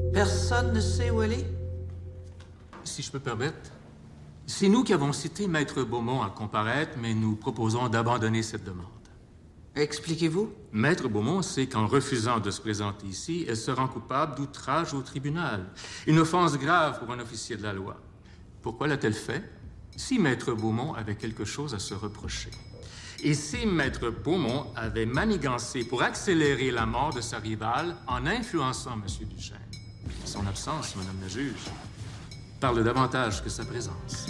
Personne ne sait où elle est? Si je peux permettre, c'est nous qui avons cité Maître Beaumont à comparaître, mais nous proposons d'abandonner cette demande. Expliquez-vous? Maître Beaumont sait qu'en refusant de se présenter ici, elle se rend coupable d'outrage au tribunal. Une offense grave pour un officier de la loi. Pourquoi l'a-t-elle fait? Si Maître Beaumont avait quelque chose à se reprocher. Et si Maître Beaumont avait manigancé pour accélérer la mort de sa rivale en influençant M. Duchesne. Son absence, Madame la juge, parle davantage que sa présence.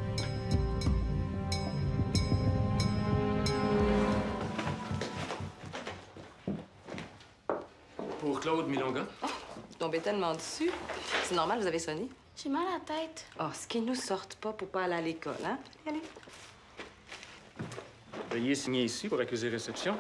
Pour Claude Milonga? Oh, vous tombez tellement dessus. C'est normal, vous avez sonné. J'ai mal à la tête. Oh, ce qui nous sortent pas pour pas aller à l'école, hein? Allez. Veuillez signer ici pour accuser réception.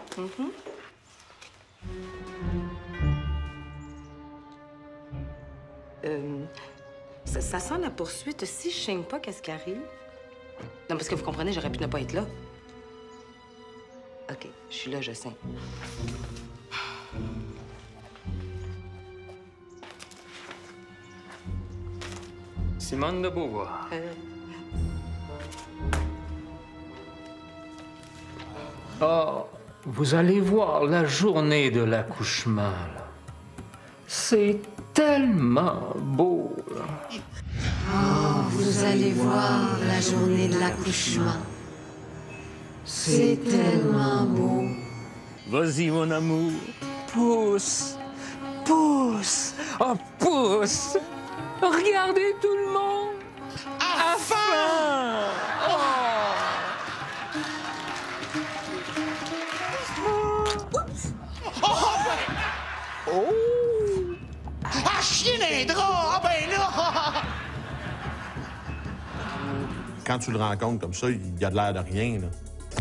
Ça sent la poursuite. Si je saigne pas, qu'est-ce qui arrive? Non, parce que vous comprenez, j'aurais pu ne pas être là. OK, je suis là, je saigne. Simone de Beauvoir. Oh, vous allez voir la journée de l'accouchement, là. C'est tellement beau, là. Oh, vous allez voir la journée de l'accouchement. C'est tellement beau. Vas-y, mon amour. Pousse. Pousse. Oh, pousse. Regardez tout le monde. À faim. Oh! Ah, chier les draps! Ah, ben là! Quand tu le rencontres comme ça, il y a de l'air de rien, là.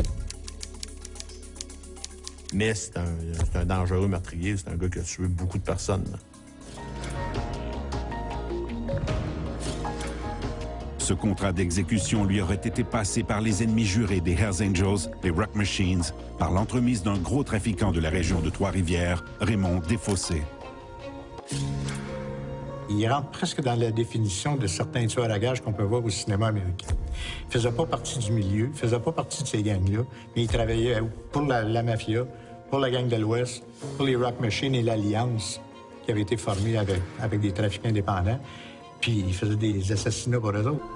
Mais c'est un dangereux meurtrier. C'est un gars qui a tué beaucoup de personnes, là. Ce contrat d'exécution lui aurait été passé par les ennemis jurés des Hells Angels, les Rock Machines, par l'entremise d'un gros trafiquant de la région de Trois-Rivières, Raymond Desfossés. Il rentre presque dans la définition de certains tueurs à gages qu'on peut voir au cinéma américain. Il ne faisait pas partie du milieu, il ne faisait pas partie de ces gangs-là, mais il travaillait pour la mafia, pour la gang de l'Ouest, pour les Rock Machines et l'Alliance, qui avait été formée avec des trafiquants indépendants. Puis il faisait des assassinats pour eux autres.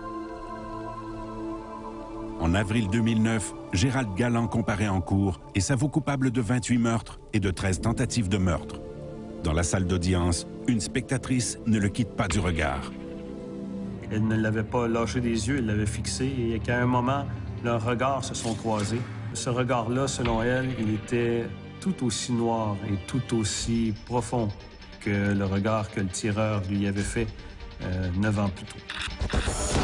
En avril 2009, Gérald Galland comparaît en cour et s'avoue coupable de 28 meurtres et de 13 tentatives de meurtre. Dans la salle d'audience, une spectatrice ne le quitte pas du regard. Elle ne l'avait pas lâché des yeux, elle l'avait fixé et qu'à un moment, leurs regards se sont croisés. Ce regard-là, selon elle, il était tout aussi noir et tout aussi profond que le regard que le tireur lui avait fait 9 ans plus tôt.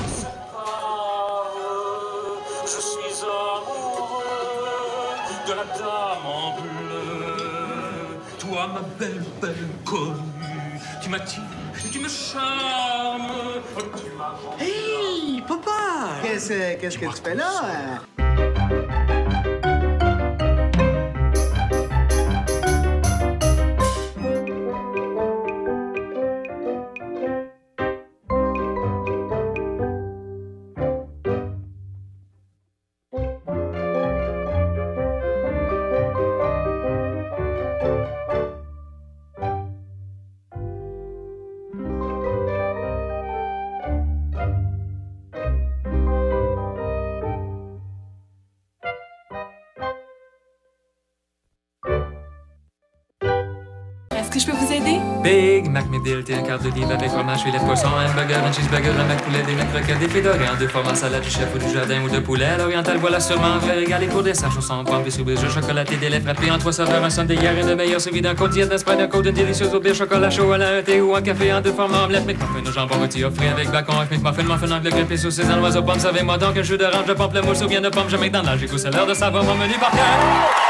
Je suis amoureux de la dame en bleu. Toi, ma belle, belle connue, tu m'attires et tu me charmes. Hey, papa! Qu'est-ce que tu fais là? Est-ce que je peux vous aider? Big Mac Meal, t'es un quart de livre avec fromage, filet de poisson, hamburger, un cheeseburger, un mac poulet, des mecs croquettes, des filets d'Orient, deux formats, salade du chef ou du jardin ou de poulet. À l'oriental, voilà sûrement vrai régalé pour des sages au sang, pommes, des soubis, jeux chocolatés, des lèvres frappées en 3 saveurs, un sundae hier et de meilleur suivi d'un côte diète, d'un sprite, d'un côte, d'une délicieuse au bière, chocolat chaud, à un thé ou un café en 2 formats, omelette, McMuffin au jambon rôti, offré avec bacon, avec McMuffin anglais, grippé sous ses oiseaux, pommes, savez-moi donc un jus d'orange, de pamplemousse ou bien de pommes, jamais dans l'âge, j'ai goût, c'est l'heure de savoir mon menu par cœur.